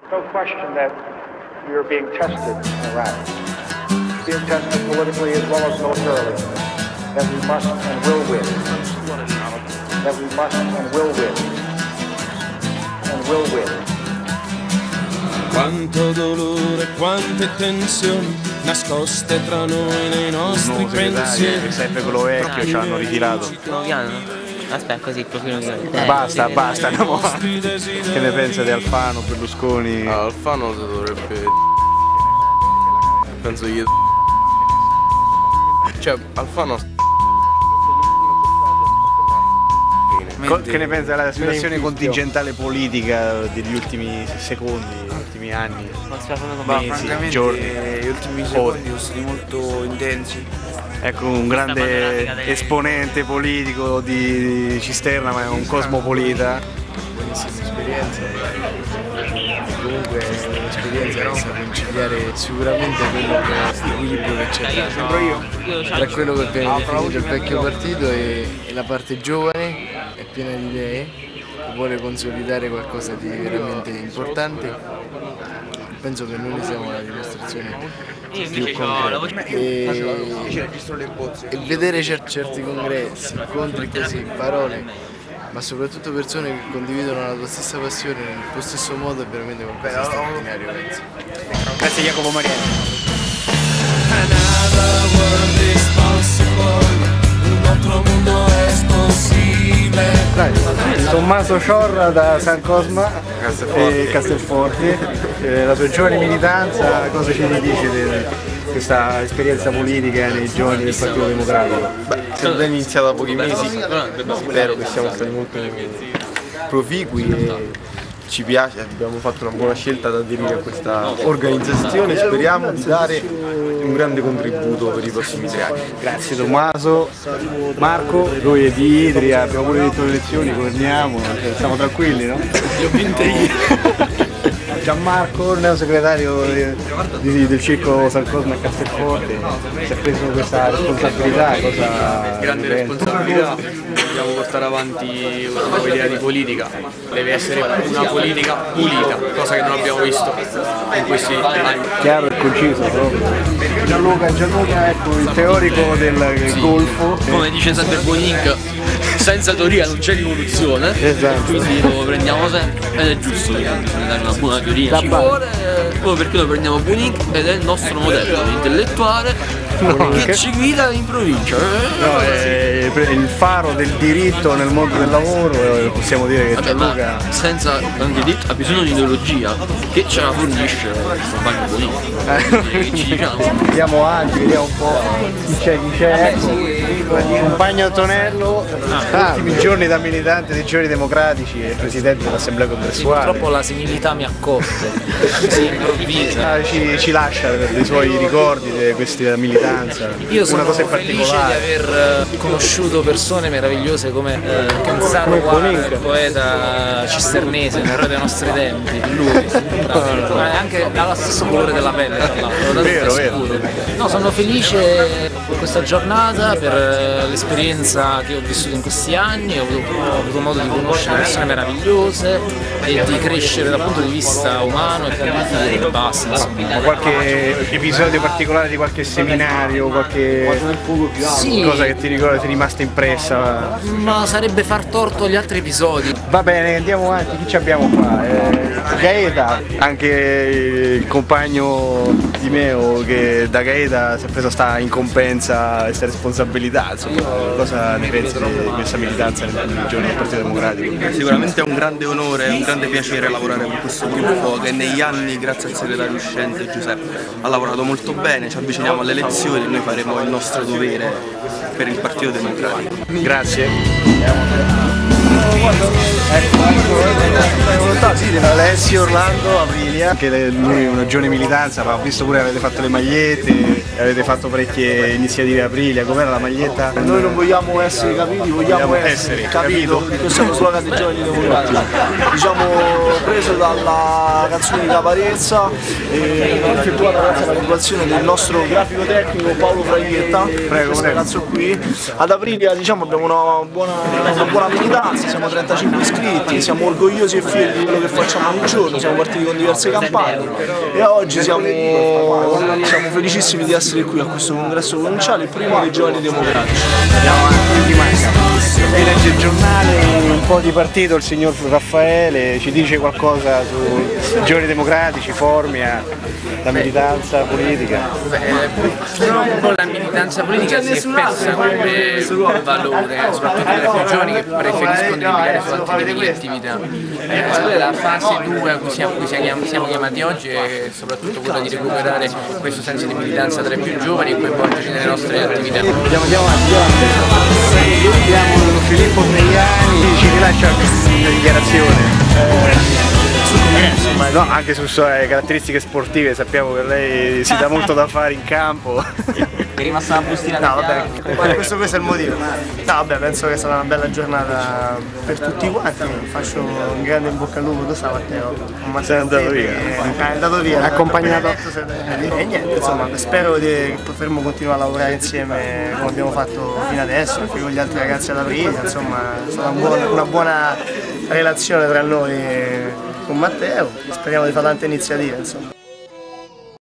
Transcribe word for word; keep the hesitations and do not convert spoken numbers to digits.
No question that we are being tested in Iraq, being tested politically as well as militarily, that we must and will win, that we must and will win, and will win. Quanto dolore, quante tensioni nascoste tra noi nei nostri il nuovo pensieri. che serve quello vecchio, ci hanno ritirato. Aspetta, così il profilo di eh, Basta, basta, andiamo avanti. Che ne pensa di Alfano, Berlusconi? Ah, Alfano dovrebbe... Penso io... Cioè, Alfano... Co che ne pensa della situazione contingentale politica degli ultimi secondi, degli ultimi anni? Mesi, giorni, gli ultimi secondi sono stati molto intensi. Ecco, un grande esponente politico di Cisterna, ma è un cosmopolita. Buonissima esperienza. Comunque è un'esperienza che sa conciliare sicuramente quello che è l'equilibrio che c'è tra, tra quello che viene definito il vecchio partito e, e la parte giovane e piena di idee, che vuole consolidare qualcosa di veramente importante. Penso che noi ne siamo la dimostrazione più concreta. E, e vedere certi congressi, incontri così, parole, ma soprattutto persone che condividono la tua stessa passione nel tuo stesso modo è veramente qualcosa di straordinario, penso. Grazie Jacopo Mariani. Un altro mondo è possibile. Dai, Tommaso Ciorra da San Cosma e Castelforte, eh, la sua giovane militanza, cosa ci dice di questa esperienza politica nei giovani del Partito Democratico? Beh, secondo me è iniziata da pochi mesi, spero che siamo stati molto proficui e ci piace, abbiamo fatto una buona scelta ad aderire a questa organizzazione, speriamo di dare un grande contributo per i prossimi tre anni. Grazie Tommaso. Marco, lui è di Idria, abbiamo pure detto le elezioni, governiamo, siamo tranquilli, no? Li ho vinte io. Gianmarco, neo segretario di, di, del circo San Cosma a Castelforte, si è preso questa responsabilità, cosa grande responsabilità, dobbiamo portare avanti una nuova idea di politica, deve essere una politica pulita, cosa che non abbiamo visto in questi anni. Chiaro e conciso proprio. Gianluca, Gianluca ecco il teorico del sì. golfo. Come dice sempre Bonin, senza teoria non c'è rivoluzione, esatto. Quindi lo prendiamo sempre ed è giusto, bisogna dare una buona teoria. Ci vuole, proprio perché noi prendiamo Bonin ed è il nostro modello intellettuale no, che, che ci guida in provincia. No, è il faro del diritto nel mondo del lavoro, possiamo dire che Vabbè, Gianluca... senza un diritto ha bisogno di ideologia che ce la fornisce il compagno Bonin. Eh, ci diciamo. Andiamo avanti, vediamo un po' chi c'è, chi c'è, ecco, il compagno Antonello, ah, ultimi giorni da militante dei Giovani Democratici e presidente dell'Assemblea Congressuale. Sì, purtroppo la senilità mi accorde, si improvvisa. Ah, ci, ci lascia dei suoi ricordi di questa militanza. Io sono una cosa in felice particolare. di aver conosciuto persone meravigliose come eh, Canzano Guara, il poeta cisternese, l'eroe dei nostri tempi, lui, ma anche ha lo stesso colore della pelle tra l'altro, vero, vero. No, sono felice per questa giornata, per l'esperienza che ho vissuto in questi anni, ho avuto, ho avuto modo di conoscere persone meravigliose e di crescere dal punto di vista umano e politico e basta, insomma. Qualche episodio particolare di qualche seminario, qualche sì, cosa che ti ricorda, ti è rimasta impressa? ma sarebbe far torto agli altri episodi. Va bene, andiamo avanti, chi ci abbiamo qua? Eh, Gaeta, anche il compagno di Meo che da Gaeta si è preso sta incombenza, questa responsabilità, insomma, cosa ne pensi di questa militanza nei giorni del Partito Democratico? Sicuramente è un grande onore, è un grande piacere lavorare con questo gruppo che negli anni, grazie al segretario uscente Giuseppe, ha lavorato molto bene, ci avviciniamo alle elezioni e noi faremo il nostro dovere per il Partito Democratico. Grazie. Ecco, ecco, sì, Alessio, Orlando, Aprilia, anche lui è una giovane militanza, ma ho visto pure che avete fatto le magliette, avete fatto parecchie iniziative Aprilia, com'era la maglietta? Noi non vogliamo essere capiti, vogliamo, vogliamo essere, essere capito, perché siamo slogan dei Giovani Democratici. Diciamo preso dalla canzone di Caparezza e effettuata grazie alla motivazione del nostro grafico tecnico Paolo Fraietta. Prego, questo ragazzo qui. Ad Aprilia diciamo abbiamo una buona, una buona militanza, siamo trentacinque iscritti, siamo orgogliosi e fieri di quello che facciamo ogni giorno, siamo partiti con diverse nostre campagne e oggi siamo, siamo felicissimi di essere qui a questo congresso provinciale, il primo dei Giovani Democratici. Lei legge il giornale, un po' di partito, il signor Raffaele ci dice qualcosa sui Giovani Democratici, Formia, la militanza politica. Beh, purtroppo la militanza politica si è persa come valore, soprattutto per i più giovani che preferiscono di impiegare su altri tipi di attività. Eh, la fase due a cui siamo, cui siamo chiamati oggi è soprattutto quella di recuperare questo senso di militanza tra i più giovani e coinvolgerci nelle nostre attività. Andiamo, andiamo avanti, vediamo Filippo Pregliani, ci rilascia una dichiarazione. Eh, Ma no, anche su sue caratteristiche sportive, sappiamo che lei si dà molto da fare in campo. È rimasta una bustina. No, vabbè, questo, questo è il motivo. No, vabbè, penso che è stata una bella giornata per tutti quanti. Faccio un grande in bocca al lupo, dove stava Matteo? Sei andato via? È andato via, accompagnato. E niente, insomma, spero che potremo continuare a lavorare insieme come abbiamo fatto fino adesso, anche con gli altri ragazzi ad Aprilia, insomma, è stata una buona, una buona relazione tra noi con Matteo, speriamo di fare tante iniziative, insomma.